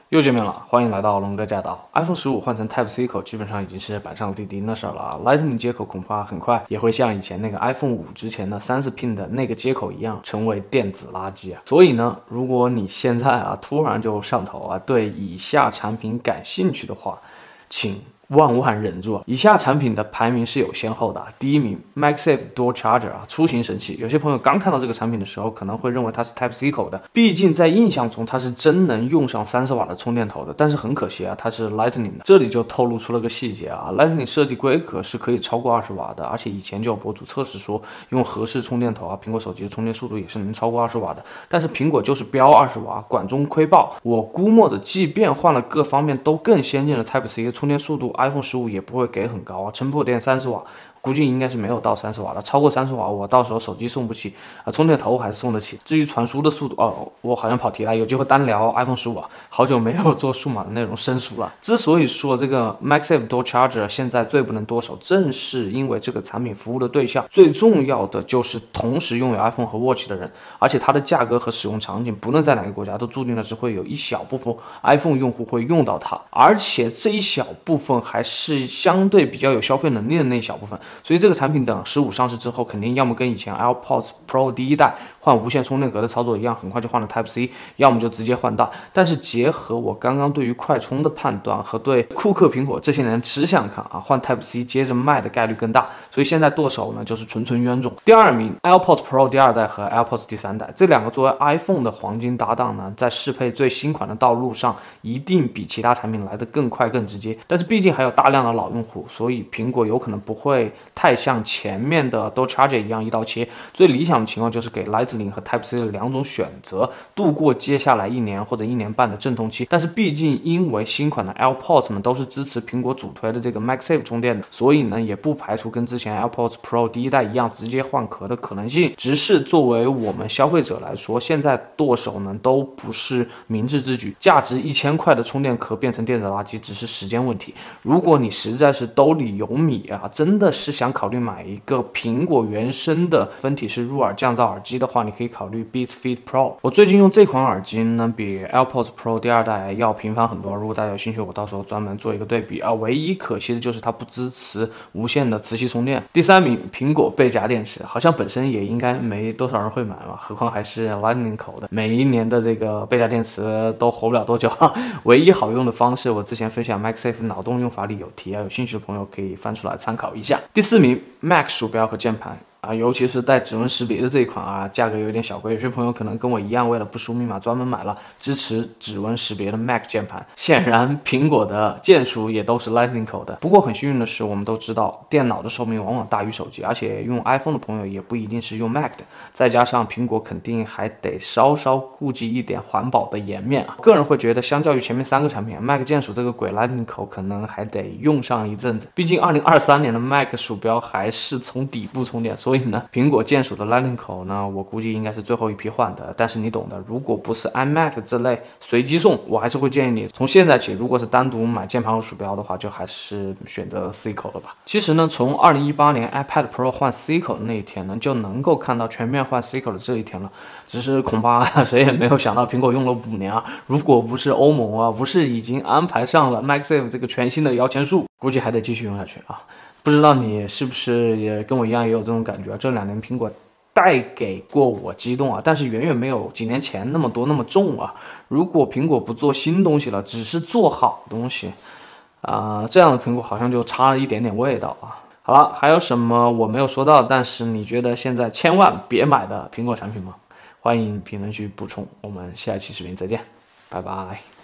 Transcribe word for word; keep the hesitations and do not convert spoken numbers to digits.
又见面了，欢迎来到龙哥驾到。iPhone 十五换成 Type C 口，基本上已经是板上钉钉的事儿了。Lightning 接口恐怕很快也会像以前那个 iPhone 五之前的三十 pin 的那个接口一样，成为电子垃圾啊。所以呢，如果你现在啊突然就上头啊，对以下产品感兴趣的话，请万万忍住！以下产品的排名是有先后的。第一名 MagSafe Dual Charger 啊，出行神器。有些朋友刚看到这个产品的时候，可能会认为它是 Type C 口的，毕竟在印象中它是真能用上三十瓦的充电头的。但是很可惜啊，它是 Lightning 的。这里就透露出了个细节啊 ，Lightning 设计规格是可以超过二十瓦的，而且以前就有博主测试说，用合适充电头啊，苹果手机的充电速度也是能超过二十瓦的。但是苹果就是标二十瓦，管中窥豹。我估摸着，即便换了各方面都更先进的 Type C 充电速度 ，iPhone 十五也不会给很高啊，撑破电三十瓦。估计应该是没有到三十瓦的，超过三十瓦，我到时候手机送不起啊，充电头还是送得起。至于传输的速度，哦，我好像跑题了，有机会单聊 iPhone 十五啊，好久没有做数码的内容生疏了。之所以说这个 MagSafe Dual Charger 现在最不能剁手，正是因为这个产品服务的对象最重要的就是同时拥有 iPhone 和 Watch 的人，而且它的价格和使用场景不论在哪个国家都注定了只会有一小部分 iPhone 用户会用到它，而且这一小部分还是相对比较有消费能力的那一小部分。所以这个产品等十五上市之后，肯定要么跟以前 AirPods Pro 第一代换无线充电格的操作一样，很快就换了 Type C， 要么就直接换代。但是结合我刚刚对于快充的判断和对库克苹果这些年吃相看啊，换 Type C 接着卖的概率更大。所以现在剁手呢，就是纯纯冤种。第二名 AirPods Pro 第二代和 AirPods 第三代，这两个作为 iPhone 的黄金搭档呢，在适配最新款的道路上，一定比其他产品来得更快更直接。但是毕竟还有大量的老用户，所以苹果有可能不会太像前面的 Dual Charger 一样一刀切，最理想的情况就是给 Lightning 和 Type C 的两种选择，度过接下来一年或者一年半的阵痛期。但是毕竟因为新款的 AirPods 们都是支持苹果主推的这个 MagSafe 充电的，所以呢也不排除跟之前 AirPods Pro 第一代一样直接换壳的可能性。只是作为我们消费者来说，现在剁手呢都不是明智之举，价值一千块的充电壳变成电子垃圾只是时间问题。如果你实在是兜里有米啊，真的是想考虑买一个苹果原生的分体式入耳降噪耳机的话，你可以考虑 Beats Fit Pro。我最近用这款耳机呢，比 AirPods Pro 第二代要频繁很多。如果大家有兴趣，我到时候专门做一个对比啊。唯一可惜的就是它不支持无线的磁吸充电。第三名，苹果背夹电池，好像本身也应该没多少人会买嘛，何况还是 Lightning 口的，每一年的这个背夹电池都活不了多久。唯一好用的方式，我之前分享 MagSafe 脑洞用法里有提啊，有兴趣的朋友可以翻出来参考一下。第四名 Mac 鼠标和键盘啊，尤其是带指纹识别的这一款啊，价格有点小贵。有些朋友可能跟我一样，为了不输密码，专门买了支持指纹识别的 Mac 键盘。显然，苹果的键鼠也都是 Lightning 口的。不过很幸运的是，我们都知道，电脑的寿命往往大于手机，而且用 iPhone 的朋友也不一定是用 Mac 的。再加上苹果肯定还得稍稍顾及一点环保的颜面啊。个人会觉得，相较于前面三个产品 ，Mac 键鼠这个鬼 Lightning 口可能还得用上一阵子。毕竟，二零二三年的 Mac 鼠标还是从底部充电，所以。所以呢，苹果键鼠的 Lightning 口呢，我估计应该是最后一批换的。但是你懂的，如果不是 iMac 这类随机送，我还是会建议你从现在起，如果是单独买键盘和鼠标的话，就还是选择 C 口了吧。其实呢，从二零一八年 iPad Pro 换 C 口的那一天呢，就能够看到全面换 C 口的这一天了。只是恐怕谁也没有想到，苹果用了五年啊，如果不是欧盟啊，不是已经安排上了 MagSafe 这个全新的摇钱树，估计还得继续用下去啊。不知道你是不是也跟我一样也有这种感觉啊？这两年苹果带给过我激动啊，但是远远没有几年前那么多那么重啊。如果苹果不做新东西了，只是做好东西啊、呃，这样的苹果好像就差了一点点味道啊。好了，还有什么我没有说到，但是你觉得现在千万别买的苹果产品吗？欢迎评论区补充。我们下期视频再见，拜拜。